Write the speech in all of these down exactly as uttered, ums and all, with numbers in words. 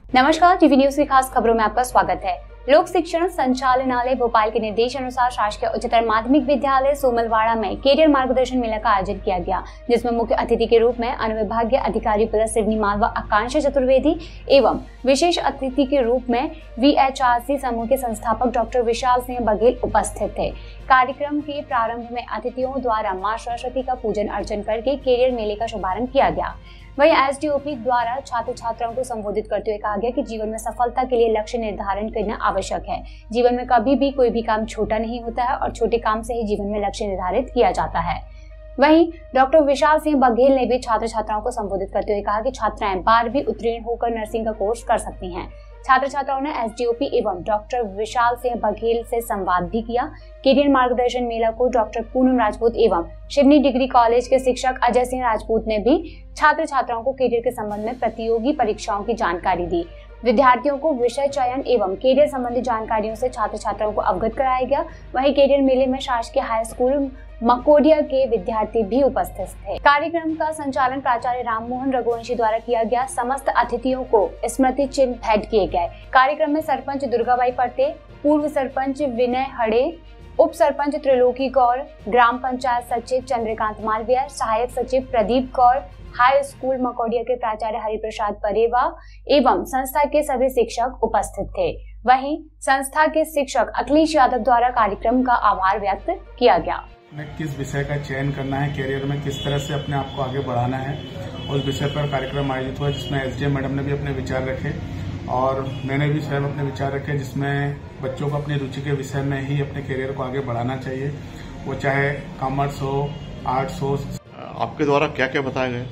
नमस्कार, TV news की खास खबरों में आपका स्वागत है। लोक शिक्षण संचालनालय भोपाल के निर्देश अनुसार शासकीय उच्चतर माध्यमिक विद्यालय सोमलवाड़ा में कैरियर मार्गदर्शन मेला का आयोजन किया गया, जिसमें मुख्य अतिथि के रूप में अनुविभागीय अधिकारी प्लस सिवनी मालवा आकांक्षा चतुर्वेदी एवं विशेष अतिथि के रूप में वीएचआरसी समूह के संस्थापक डॉक्टर विशाल सिंह बघेल उपस्थित थे। कार्यक्रम के प्रारंभ में अतिथियों द्वारा मां सरस्वती का पूजन अर्चन करके कैरियर मेले का शुभारंभ किया गया। वहीं एसडीओपी द्वारा छात्र छात्राओं को संबोधित करते हुए कहा गया कि जीवन में सफलता के लिए लक्ष्य निर्धारण करना आवश्यक है। जीवन में कभी भी कोई भी काम छोटा नहीं होता है और छोटे काम से ही जीवन में लक्ष्य निर्धारित किया जाता है। वहीं डॉक्टर विशाल सिंह बघेल ने भी छात्र छात्राओं को संबोधित करते हुए कहा कि छात्राएं बारहवीं उत्तीर्ण होकर नर्सिंग का कोर्स कर सकती हैं। छात्र छात्राओं ने एसडीओपी एवं डॉक्टर विशाल सिंह बघेल से संवाद भी किया। कैरियर मार्गदर्शन मेला को डॉक्टर पूनम राजपूत एवं शिवनी डिग्री कॉलेज के शिक्षक अजय सिंह राजपूत ने भी छात्र छात्राओं को कैरियर के संबंध में प्रतियोगी परीक्षाओं की जानकारी दी। विद्यार्थियों को विषय चयन एवं कैरियर संबंधी जानकारियों से छात्र छात्राओं को अवगत कराया गया। वहीं कैरियर मेले में शासकीय हाई स्कूल मकोडिया के विद्यार्थी भी उपस्थित थे। कार्यक्रम का संचालन प्राचार्य राममोहन रघुवंशी द्वारा किया गया। समस्त अतिथियों को स्मृति चिन्ह भेंट किए गए। कार्यक्रम में सरपंच दुर्गाबाई पट्टे, पूर्व सरपंच विनय हड़े, उप सरपंच त्रिलोकी गौर, ग्राम पंचायत सचिव चंद्रकांत मालवीय, सहायक सचिव प्रदीप कौर, हाई स्कूल मकोडिया के प्राचार्य हरिप्रसाद परेवा एवं संस्था के सभी शिक्षक उपस्थित थे। वहीं संस्था के शिक्षक अखिलेश यादव द्वारा कार्यक्रम का आभार व्यक्त किया गया। किस विषय का चयन करना है, कैरियर में किस तरह से अपने आप को आगे बढ़ाना है, उस विषय पर कार्यक्रम आयोजित हुआ, जिसमें एसडीएम मैडम ने भी अपने विचार रखे और मैंने भी स्वयं अपने विचार रखे, जिसमें बच्चों को अपनी रुचि के विषय में ही अपने कैरियर को आगे बढ़ाना चाहिए, वो चाहे कॉमर्स हो, आर्ट्स हो। आपके द्वारा क्या क्या बताया गया?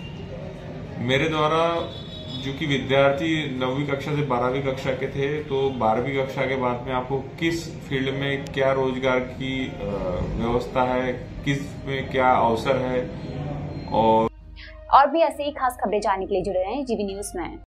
मेरे द्वारा जो कि विद्यार्थी नौवीं कक्षा से बारहवीं कक्षा के थे, तो बारहवीं कक्षा के बाद में आपको किस फील्ड में क्या रोजगार की व्यवस्था है, किस में क्या अवसर है, और और भी ऐसे ही खास खबरें जानने के लिए जुड़े रहें जीवी न्यूज में।